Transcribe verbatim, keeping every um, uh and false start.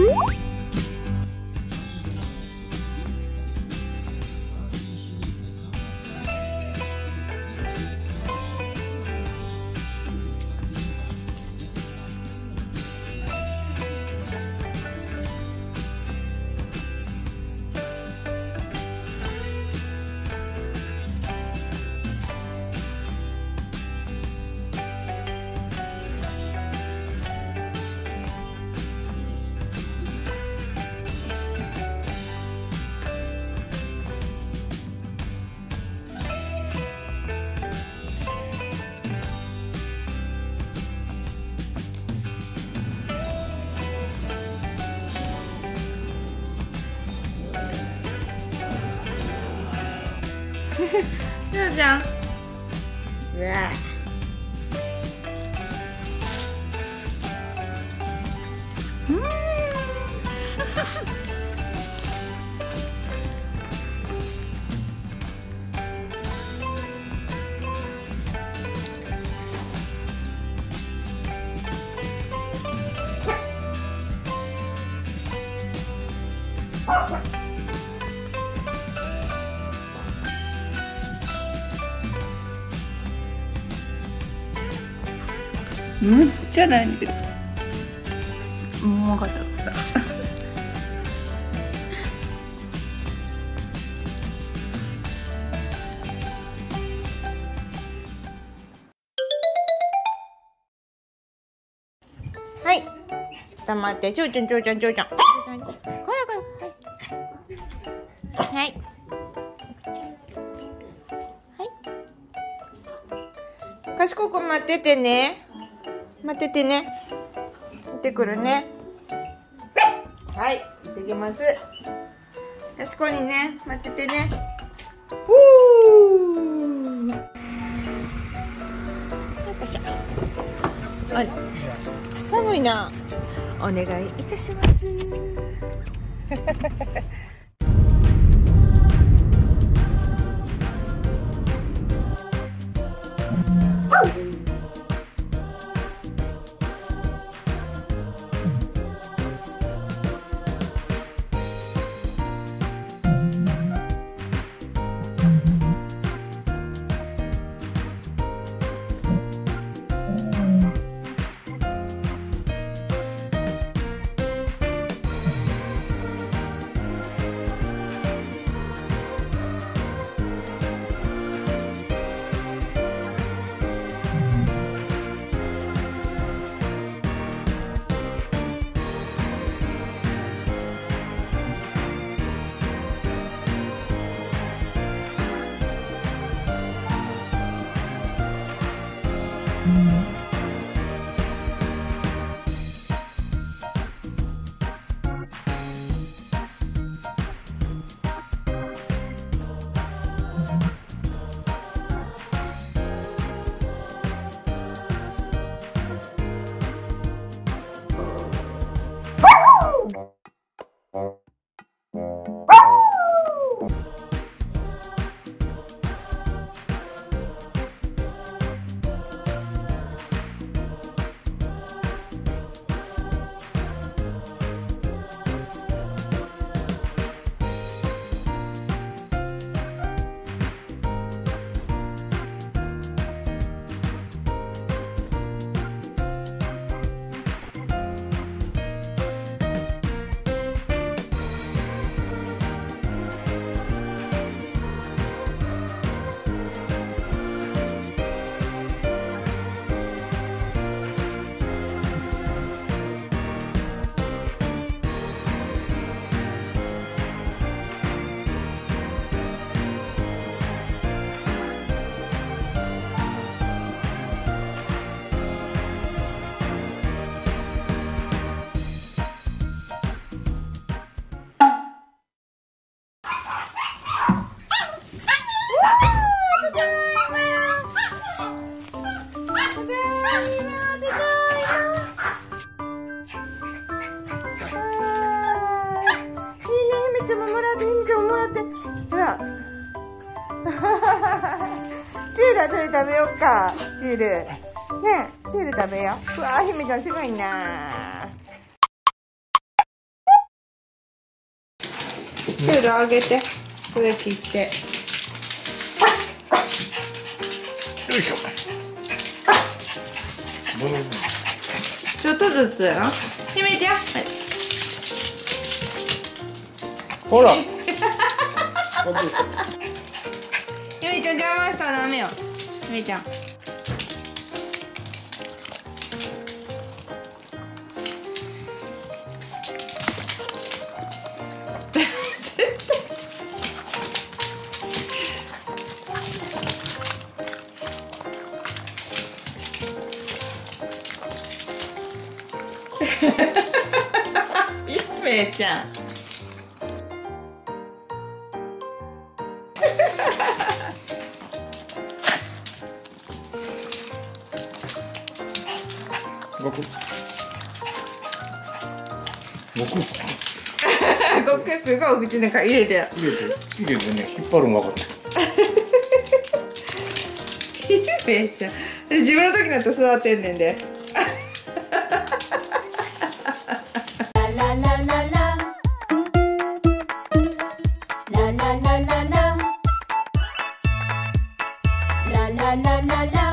ジョーちゃん、うわうん、じゃないんだけど。うん、分かった分かった。はい。ちょっと待って、ちょうちゃん、ちょうちゃん、ちょうちゃん。こらこら。はい。はい。はい。賢く待っててね。待っててね。行ってくるね。はい、行ってきます。賢いね、待っててね。ふう。あ、寒いな。お願いいたします。チュール後で食べようか。チュールねえ、チュール食べよう。うわー、姫ちゃんすごいな。 チュールあげて、これ切って。 よいしょ。 ちょっとずつやな。ひめちゃん。はい、 ほら。 ひめちゃん邪魔したらダメよ。ひめちゃん。ゆめちゃん。 ごく。ごく。 ごくすごい口の中入れて。 入れて、入れてね、引っ張るの分かった。 ゆめちゃん。自分の時だと座ってんねんで。 ラララララララララララララララ